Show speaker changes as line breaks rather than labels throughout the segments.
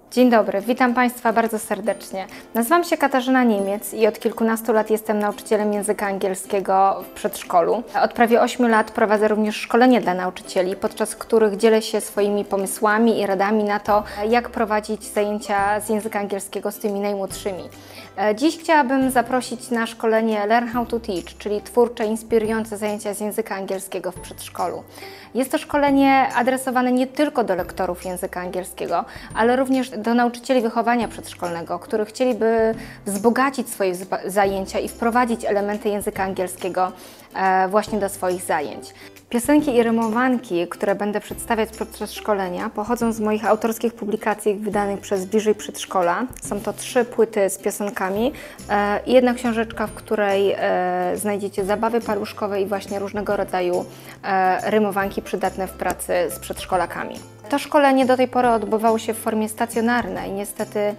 Dzień dobry, witam Państwa bardzo serdecznie. Nazywam się Katarzyna Niemiec i od kilkunastu lat jestem nauczycielem języka angielskiego w przedszkolu. Od prawie 8 lat prowadzę również szkolenie dla nauczycieli, podczas których dzielę się swoimi pomysłami i radami na to, jak prowadzić zajęcia z języka angielskiego z tymi najmłodszymi. Dziś chciałabym zaprosić na szkolenie Learn How to Teach, czyli twórcze, inspirujące zajęcia z języka angielskiego w przedszkolu. Jest to szkolenie adresowane nie tylko do lektorów języka angielskiego, ale również do nauczycieli wychowania przedszkolnego, którzy chcieliby wzbogacić swoje zajęcia i wprowadzić elementy języka angielskiego właśnie do swoich zajęć. Piosenki i rymowanki, które będę przedstawiać podczas szkolenia, pochodzą z moich autorskich publikacji wydanych przez Bliżej Przedszkola. Są to 3 płyty z piosenkami i jedna książeczka, w której znajdziecie zabawy paluszkowe i właśnie różnego rodzaju rymowanki przydatne w pracy z przedszkolakami. To szkolenie do tej pory odbywało się w formie stacjonarnej. Niestety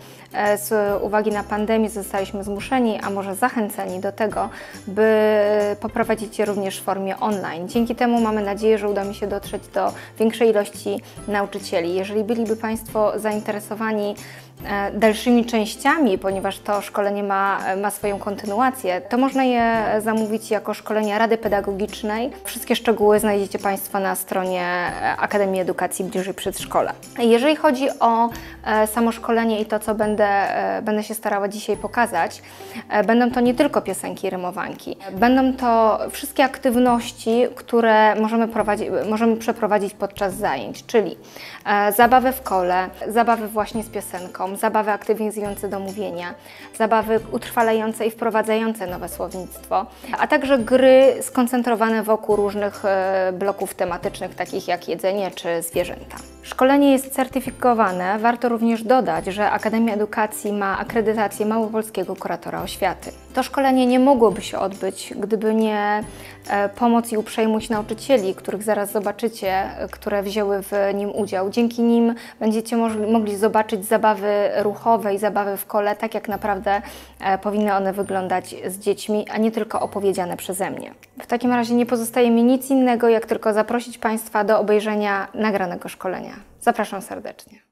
z uwagi na pandemię zostaliśmy zmuszeni, a może zachęceni do tego, by poprowadzić je również w formie online. Dzięki temu mamy nadzieję, że uda mi się dotrzeć do większej ilości nauczycieli. Jeżeli byliby Państwo zainteresowani dalszymi częściami, ponieważ to szkolenie ma swoją kontynuację, to można je zamówić jako szkolenia Rady Pedagogicznej. Wszystkie szczegóły znajdziecie Państwo na stronie Akademii Edukacji Bliżej Przedszkola. Jeżeli chodzi o samo szkolenie i to, co będę się starała dzisiaj pokazać, będą to nie tylko piosenki i rymowanki. Będą to wszystkie aktywności, które możemy przeprowadzić podczas zajęć, czyli zabawy w kole, zabawy właśnie z piosenką, zabawy aktywizujące do mówienia, zabawy utrwalające i wprowadzające nowe słownictwo, a także gry skoncentrowane wokół różnych bloków tematycznych, takich jak jedzenie czy zwierzęta. Szkolenie jest certyfikowane. Warto również dodać, że Akademia Edukacji ma akredytację Małopolskiego Kuratora Oświaty. To szkolenie nie mogłoby się odbyć, gdyby nie pomoc i uprzejmość nauczycieli, których zaraz zobaczycie, które wzięły w nim udział. Dzięki nim będziecie mogli zobaczyć zabawy ruchowe i zabawy w kole, tak jak naprawdę powinny one wyglądać z dziećmi, a nie tylko opowiedziane przeze mnie. W takim razie nie pozostaje mi nic innego, jak tylko zaprosić Państwa do obejrzenia nagranego szkolenia. Zapraszam serdecznie.